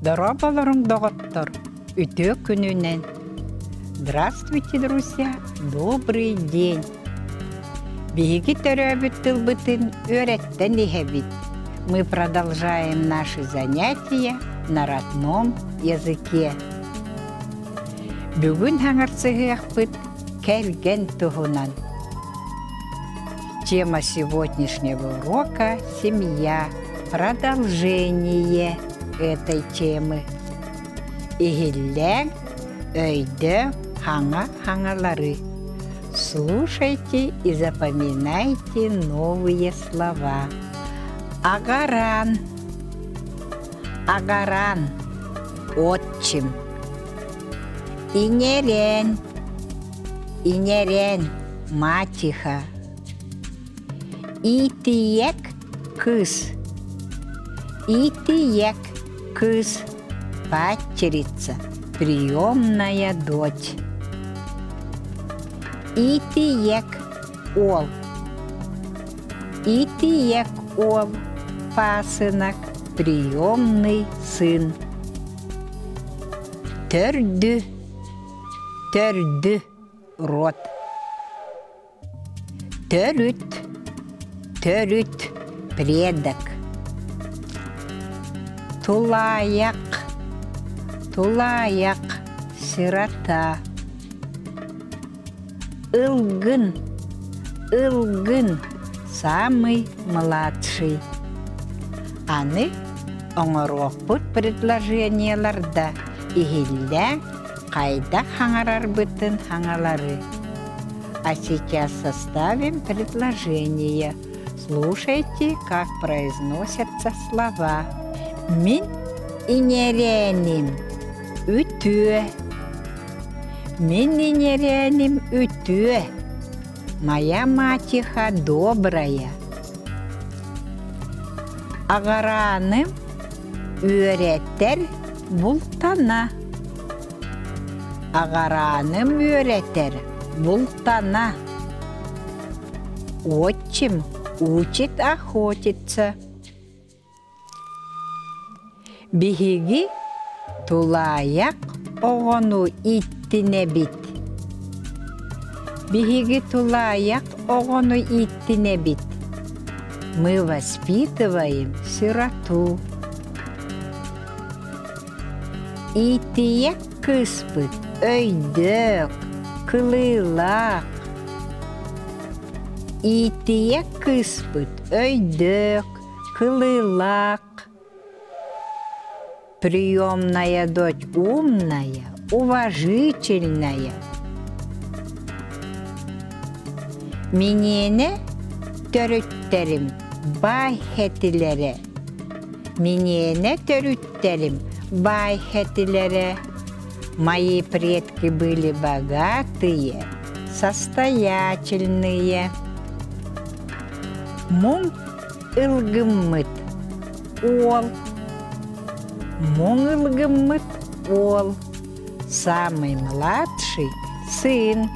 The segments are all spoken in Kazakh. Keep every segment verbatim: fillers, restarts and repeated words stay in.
Здороваларың доғыттыр, үтө күнінен. Здравствуйте, друзья, добрый день. Беги төрөбіт тылбытын өреттен дехебит. Мы продолжаем наши занятия на родном языке. Бүгін хаңарцығықпыт кәлген тұғынан. Тема сегодняшнего урока – семья. Продолжение этой темы. Игилләң өйдө хаңа-хаңалары. Слушайте и запоминайте новые слова. Агаран. Агаран. Отчим. Инерен. Инерен. Матиха. Итиек. Кыз. Итиек. Кыз. Падчерица. Приемная дочь. Итиек. Ол. Итиек. Ол. Пасынок. Приемный сын. Төрді. Төрді. Род. Төрүт. Төрүт. Предок. Тулаяк. Тулаяк. Сирота. Илгын. Илгын. Самый младший. Аны оңорокпут предложенияларда игилләң кайда хаңарар бытын хаңалары. А сейчас составим предложение. Слушайте, как произносятся слова. Мин инереним үтүө. Мин инереним үтүө. Моя матиха добрая. Агараным үйрәтер бултана. Агараным үйрәтер бултана. Отчим учит охотиться. Биһиги тулаяк оғону иттине бит. Биһиги тулаяк оғону иттине бит. Мы воспитываем сироту. Итиек кыспыт өйдөк, кылылак. Итиек кыспыт өйдөк, кылылак. Приемная дочь умная, уважительная. Минене төрүттерим бай хетилere. Минене төрүттерим бай хетилere. Мои предки были богатые, состоятельные. Мун ылгыммыт ол. Мун ылгыммыт ол. Самый младший сын.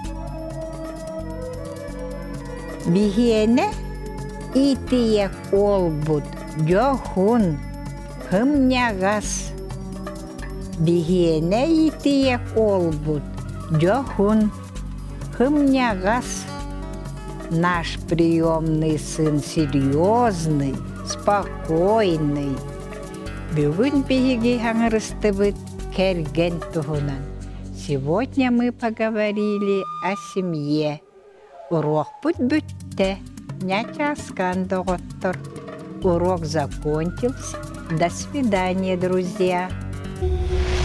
Бигене итиек олбут жохун хымнягас. Бигене итиек олбут жохун хымнягас. Наш приемный сын серьезный, спокойный. Бүгін беги хаңырыстыбыт кәрген туғынан. Сегодня мы поговорили о семье. Урок путь бүтті, няча аскан доғыттыр. Урок закончился. До свидания, друзья.